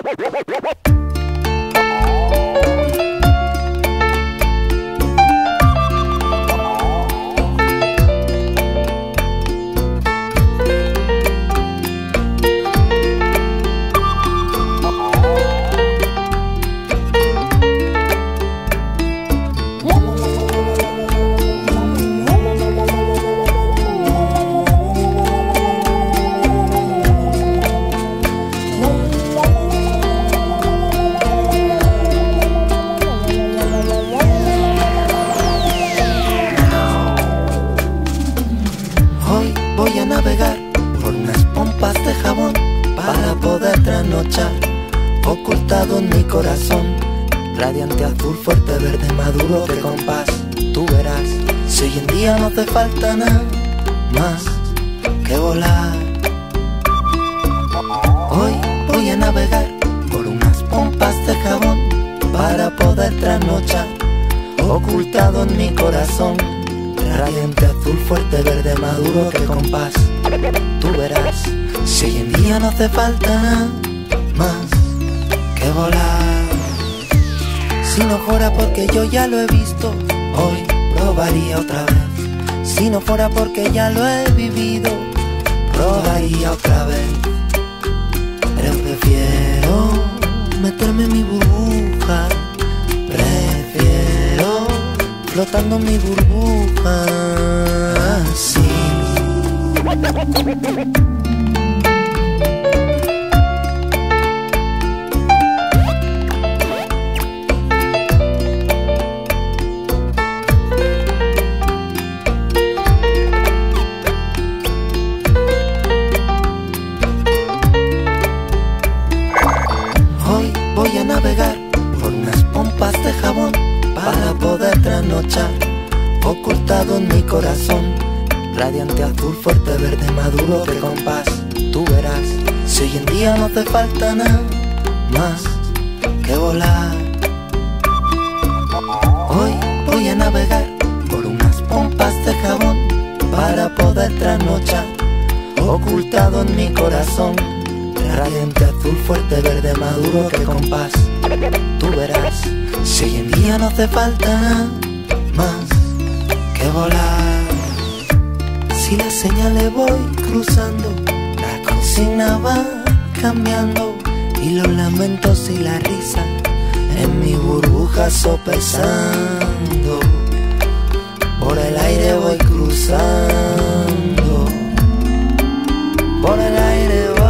Voy a navegar por unas pompas de jabón para poder trasnochar, ocultado en mi corazón, radiante azul, fuerte, verde, maduro de compás. Tú verás, si hoy en día no hace falta nada más que volar. Hoy voy a navegar por unas pompas de jabón para poder trasnochar, ocultado en mi corazón, radiante azul, fuerte, verde, maduro que compás. Tú verás, si hoy en día no hace falta nada más que volar. Si no fuera porque yo ya lo he visto, hoy probaría otra vez. Si no fuera porque ya lo he vivido, probaría otra vez. Pero prefiero meterme en mi burbuja, prefiero flotando en mi burbuja, así. Hoy voy a navegar por unas pompas de jabón para poder trasnochar, ocultado en mi corazón, radiante azul, fuerte, verde, maduro de compás. Tú verás, si hoy en día no hace falta nada más que volar. Hoy voy a navegar por unas pompas de jabón para poder trasnochar, ocultado en mi corazón, radiante azul, fuerte, verde, maduro que compás. Tú verás, si hoy en día no hace falta nada más que volar. Si las señales voy cruzando, la consigna va cambiando, y los lamentos y la risa en mi burbuja sopesando. Por el aire voy cruzando, por el aire voy.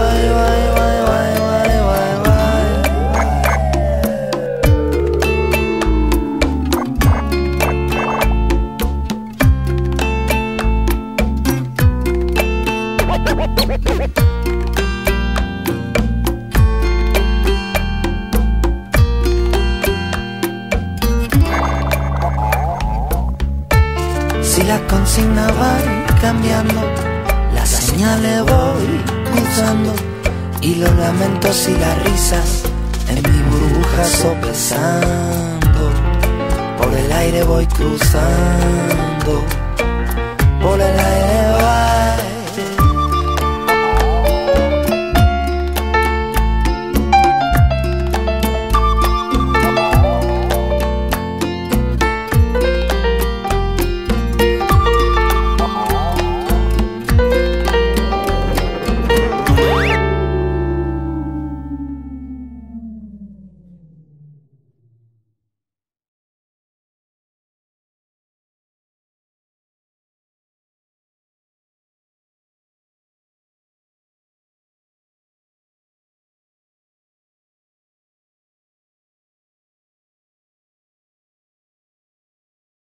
Si las consignas van cambiando, las señales voy cruzando, y los lamentos y las risas en mi burbuja sopesando. Por el aire voy cruzando, por el aire